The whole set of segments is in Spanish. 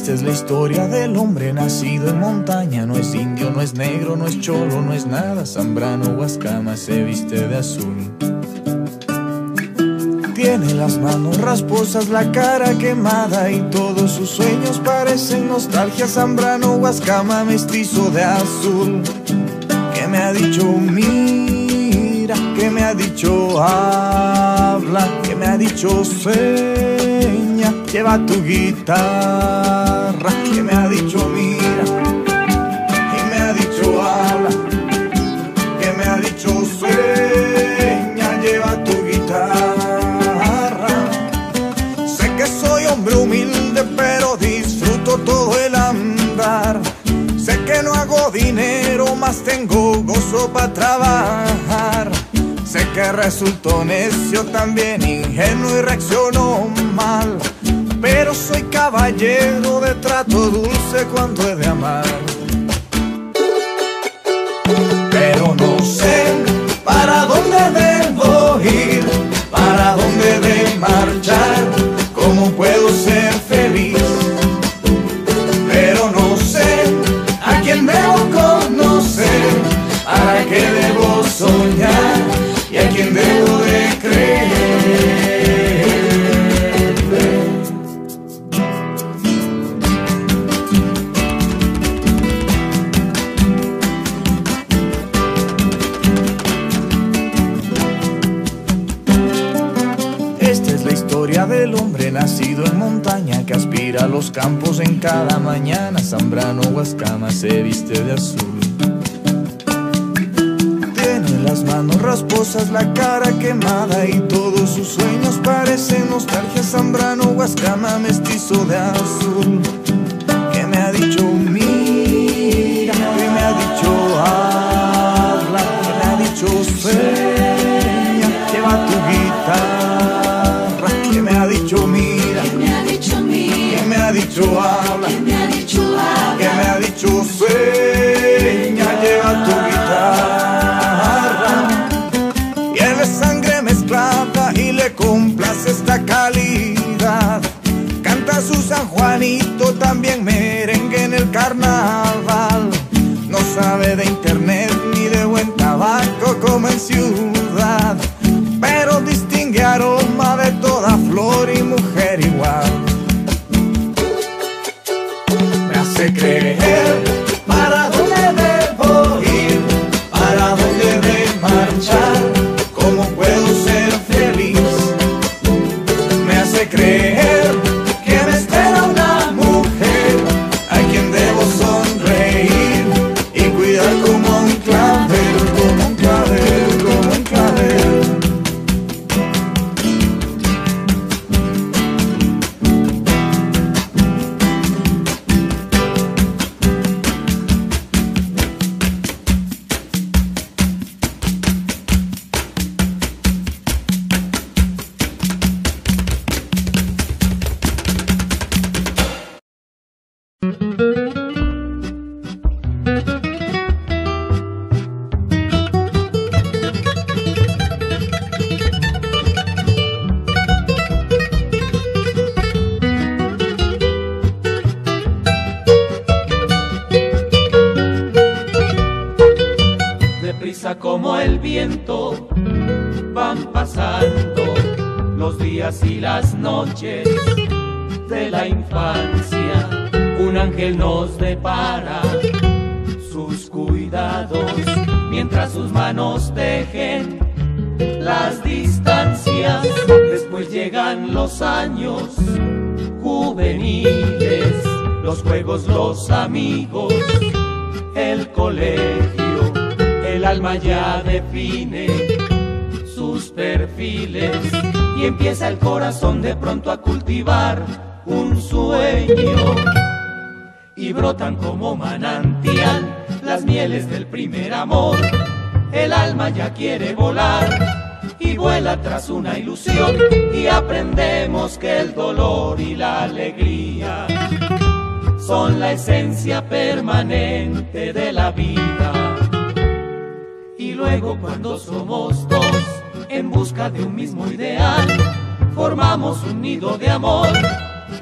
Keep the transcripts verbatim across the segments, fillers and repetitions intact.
Esta es la historia del hombre nacido en montaña. No es indio, no es negro, no es cholo, no es nada. Zambrano Huascama se viste de azul. Tiene las manos rasposas, la cara quemada y todos sus sueños parecen nostalgia. Zambrano Huascama, mestizo de azul. Que me ha dicho mira, que me ha dicho habla, que me ha dicho sueña, lleva tu guitarra. Que me ha dicho mira, que me ha dicho habla, que me ha dicho sueña, lleva tu guitarra. Sé que soy hombre humilde pero disfruto todo el andar. Sé que no hago dinero, mas tengo gozo para trabajar. Sé que resulto necio, también ingenuo y reacciono mal. Pero soy caballero de trato dulce cuando he de amar. Pero no sé para dónde debo ir, para dónde de marchar, cómo puedo ser feliz. Pero no sé a quién debo conocer, para qué debo soñar y a quién debo de creer. Esta es la historia del hombre nacido en montaña, que aspira a los campos en cada mañana. Zambrano Huascama se viste de azul. Tiene las manos rasposas, la cara quemada y todos sus sueños parecen nostalgia. Zambrano Huascama, mestizo de azul. Que me ha dicho mira, que me ha dicho habla, que me ha dicho sueña, lleva tu guitarra. Que me ha dicho mira, que me ha dicho mira, que me ha dicho habla, que me ha dicho habla, que me ha dicho sueña, lleva tu guitarra. Y él es sangre mezclada y le complace esta calidad. Canta su San Juanito, también merengue en el carnaval. No sabe de internet ni de buen tabaco como en ciudad, pero distingue aroma de toda flor y mujer igual. Me hace creer para dónde debo ir, para dónde de marchar, cómo puedo ser feliz. Me hace creer que me espera una mujer a quien debo sonreír y cuidar como un clavel, como un clavel, como un clavel. Como el viento van pasando los días y las noches de la infancia. Un ángel nos depara sus cuidados mientras sus manos tejen las distancias. Después llegan los años juveniles, los juegos, los amigos, el colegio. El alma ya define sus perfiles y empieza el corazón de pronto a cultivar un sueño. Y brotan como manantial las mieles del primer amor. El alma ya quiere volar y vuela tras una ilusión, y aprendemos que el dolor y la alegría son la esencia permanente de la vida. Y luego, cuando somos dos en busca de un mismo ideal, formamos un nido de amor,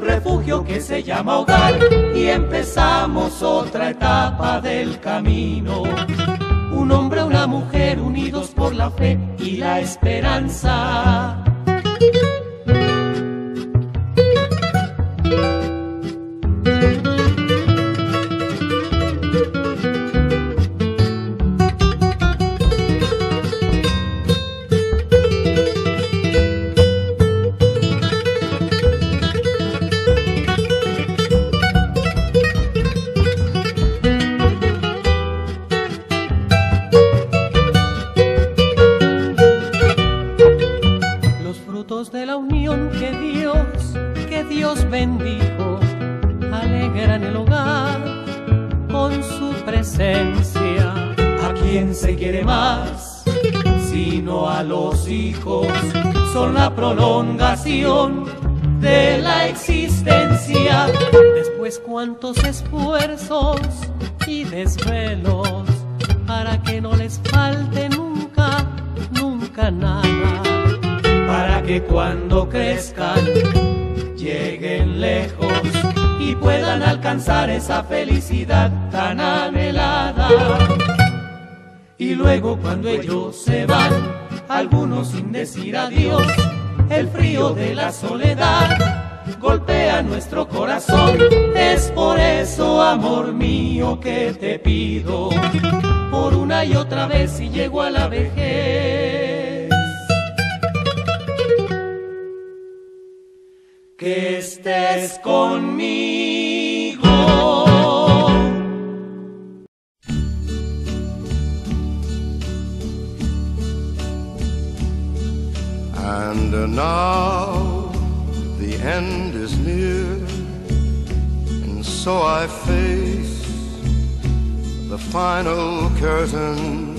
refugio que se llama hogar, y empezamos otra etapa del camino. Un hombre, una mujer unidos por la fe y la esperanza. De la unión que Dios, que Dios bendijo, alegran el hogar con su presencia. ¿A quién se quiere más? Sino a los hijos, son la prolongación de la existencia. Después cuántos esfuerzos y desvelos para que no les falte nunca, nunca nada. Para que cuando crezcan lleguen lejos y puedan alcanzar esa felicidad tan anhelada. Y luego cuando ellos se van, algunos sin decir adiós, el frío de la soledad golpea nuestro corazón. Es por eso, amor mío, que te pido por una y otra vez si llego a la vejez, que estés conmigo. And uh, now the end is near, and so I face the final curtain.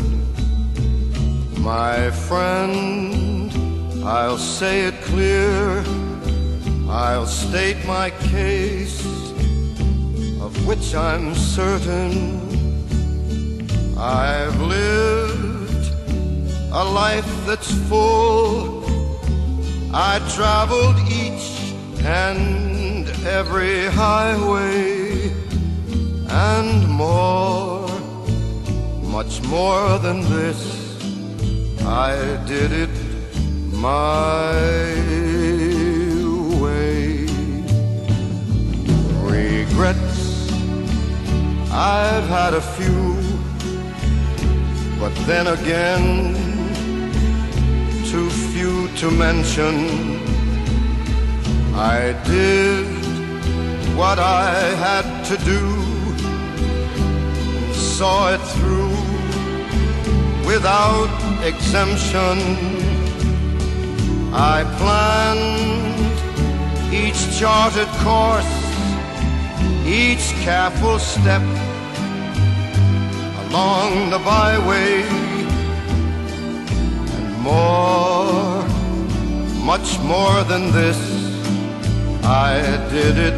My friend, I'll say it clear, I'll state my case, of which I'm certain. I've lived a life that's full. I traveled each and every highway, and more, much more than this, I did it my way. Regrets, I've had a few, but then again, too few to mention. I did what I had to do, saw it through without exemption. I planned each charted course, each careful step along the byway, and more, much more than this, I did it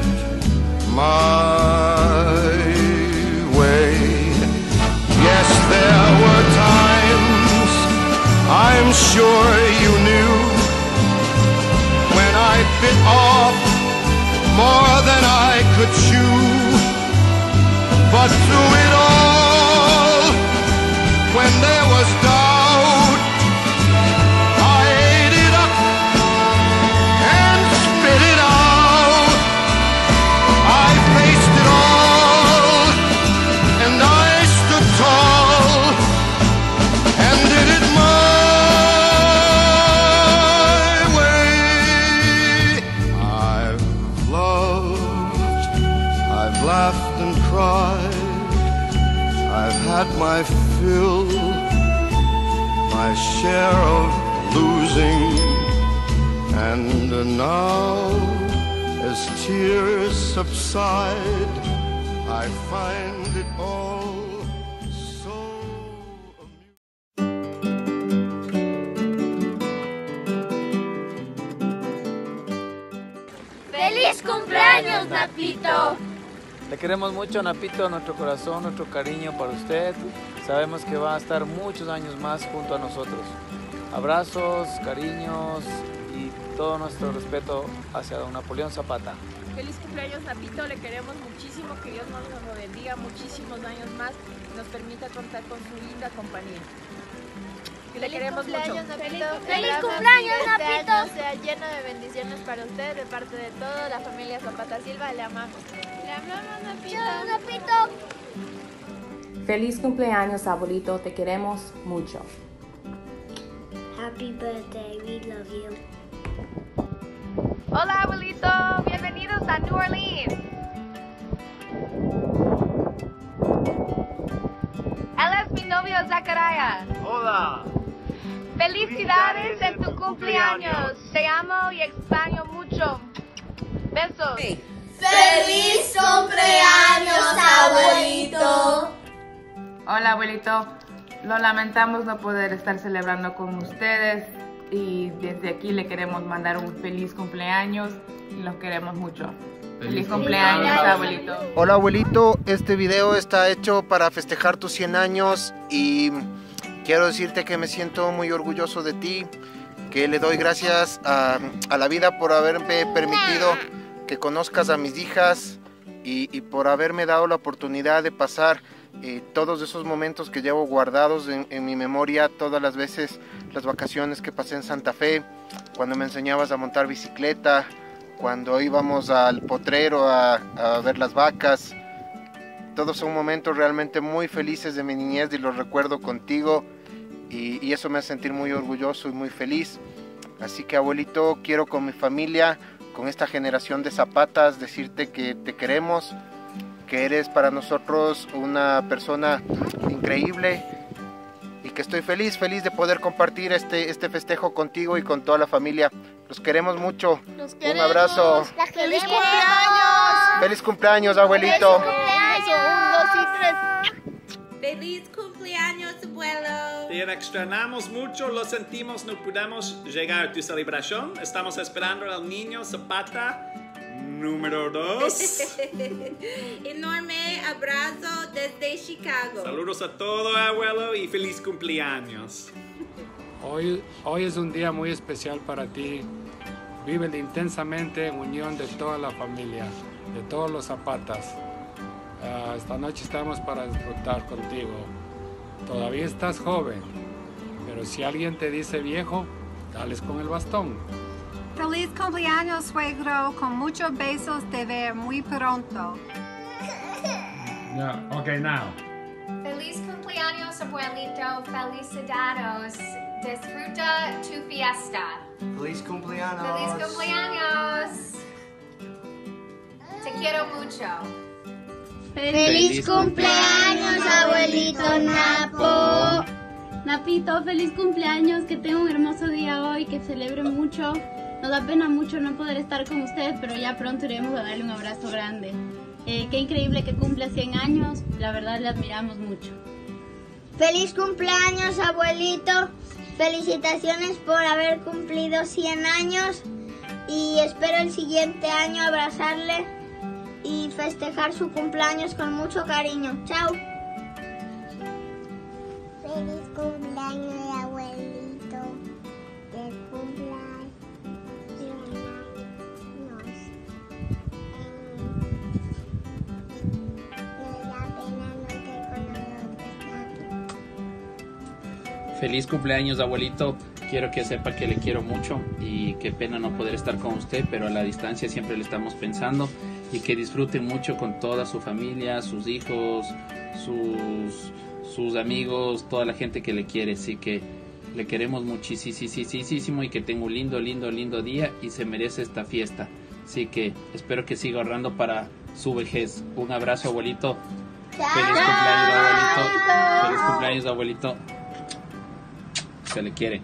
my way. Yes, there were times, I'm sure you knew, when I bit off more than I could chew. But through it all, when there was doubt, I ate it up and spit it out. I faced it all, and I stood tall, and did it my way. I've loved, I've laughed and cried, I've had my fill, my share of losing, and now, as tears subside, I find it all so amusing. ¡Feliz cumpleaños, Napito! Le queremos mucho, Napito, nuestro corazón, nuestro cariño para usted. Sabemos que va a estar muchos años más junto a nosotros. Abrazos, cariños y todo nuestro respeto hacia don Napoleón Zapata. Feliz cumpleaños, Napito, le queremos muchísimo, que Dios nos lo bendiga muchísimos años más y nos permita contar con su linda compañía. Y le queremos mucho. Feliz, ¡Feliz cumpleaños, este Napito! año sea lleno de bendiciones para usted, de parte de toda la familia Zapata Silva, le amamos. Le amamos, Napito. ¡Chao, Napito! Feliz cumpleaños, abuelito, te queremos mucho. Happy birthday, we love you. Hola, abuelito, bienvenidos a New Orleans. Él es mi novio Zachariah. Hola. Felicidades en tu cumpleaños. Te amo y extraño mucho. Besos. ¡Feliz cumpleaños, abuelito! Hola, abuelito. Lo lamentamos no poder estar celebrando con ustedes y desde aquí le queremos mandar un feliz cumpleaños y los queremos mucho. Feliz, feliz cumpleaños, cumpleaños, abuelito. Hola, abuelito. Este video está hecho para festejar tus cien años y quiero decirte que me siento muy orgulloso de ti, que le doy gracias a, a la vida por haberme permitido que conozcas a mis hijas y, y por haberme dado la oportunidad de pasar eh, todos esos momentos que llevo guardados en, en mi memoria, todas las veces, las vacaciones que pasé en Santa Fe, cuando me enseñabas a montar bicicleta, cuando íbamos al potrero a, a ver las vacas. Todos son momentos realmente muy felices de mi niñez y los recuerdo contigo y, y eso me hace sentir muy orgulloso y muy feliz. Así que, abuelito, quiero con mi familia, con esta generación de Zapatas, decirte que te queremos, que eres para nosotros una persona increíble y que estoy feliz, feliz de poder compartir este, este festejo contigo y con toda la familia. Los queremos mucho. Los queremos. Un abrazo. ¡Feliz cumpleaños! ¡Feliz cumpleaños, abuelito! ¡Feliz cumpleaños! Un, dos y tres. ¡Feliz cumpleaños, abuelo! Te extrañamos mucho, lo sentimos, no pudimos llegar a tu celebración. Estamos esperando al niño Zapata número dos. Enorme abrazo desde Chicago. Saludos a todo, abuelo, y feliz cumpleaños. Hoy, hoy es un día muy especial para ti. Vive intensamente en unión de toda la familia, de todos los Zapatas. Uh, esta noche estamos para disfrutar contigo. Todavía estás joven, pero si alguien te dice viejo, dales con el bastón. Feliz cumpleaños, suegro, con muchos besos, te ver muy pronto. Yeah, okay, now. Feliz cumpleaños, abuelito, felicidades, disfruta tu fiesta. Feliz cumpleaños. Feliz cumpleaños. Te quiero mucho. ¡Feliz cumpleaños, abuelito Napo! Napito, feliz cumpleaños, que tenga un hermoso día hoy, que celebre mucho. Nos da pena mucho no poder estar con ustedes, pero ya pronto iremos a darle un abrazo grande. Eh, qué increíble que cumpla cien años, la verdad le admiramos mucho. ¡Feliz cumpleaños, abuelito! Felicitaciones por haber cumplido cien años y espero el siguiente año abrazarle y festejar su cumpleaños con mucho cariño. ¡Chao! Feliz cumpleaños, abuelito. Que cumpla cien años. Me da pena no estar con nosotros. Feliz cumpleaños, abuelito. Quiero que sepa que le quiero mucho y qué pena no poder estar con usted, pero a la distancia siempre le estamos pensando, y que disfrute mucho con toda su familia, sus hijos, sus, sus amigos, toda la gente que le quiere. Así que le queremos muchísimo y que tenga un lindo, lindo, lindo día y se merece esta fiesta. Así que espero que siga ahorrando para su vejez. Un abrazo, abuelito. Feliz cumpleaños, abuelito. Feliz cumpleaños, abuelito. Se le quiere.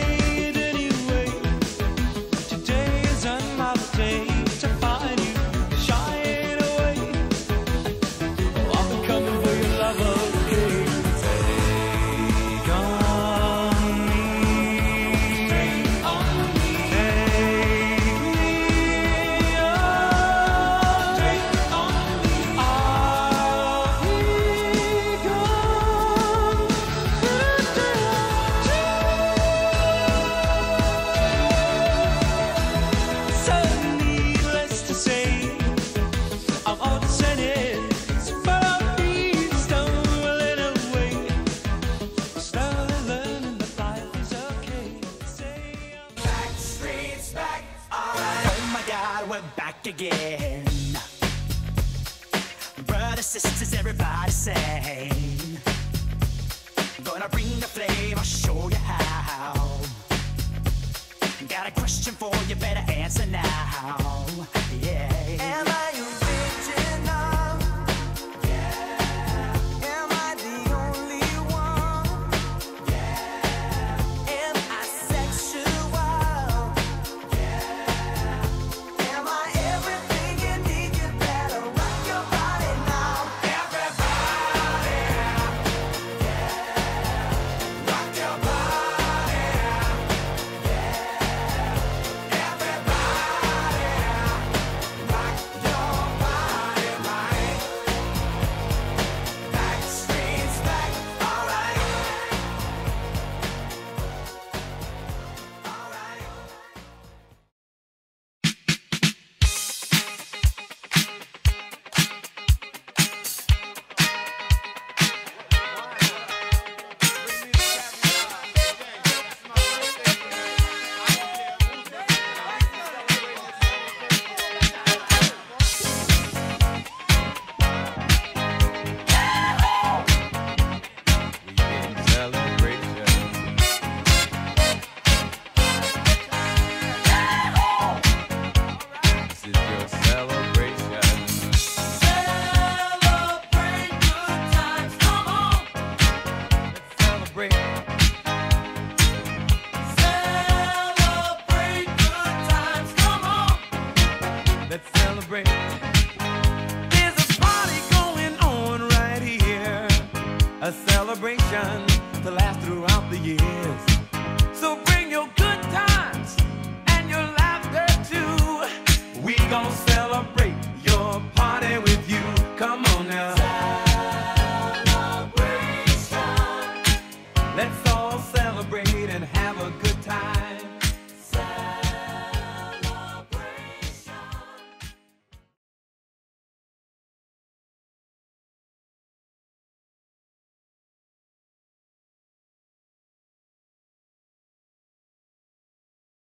Today is another day to find you. brothers, sisters, everybody sing. Gonna bring the flame, I'll show you how. Got a question for you, better answer now. Yeah. Am I original? Yeah. Am I the only one? Yeah. Am I sexual? Yeah. Am I everything you need? You better rock your body now. Everybody. Yeah. Rock your body. Yeah. Everybody. Rock your body right. Backstreet's back. All right. All right. Let's celebrate. There's a party going on right here, a celebration to last throughout the years. So bring your good times and your laughter too. We gon' celebrate your party with you. Come on now. Celebration. Let's all celebrate and have a good time.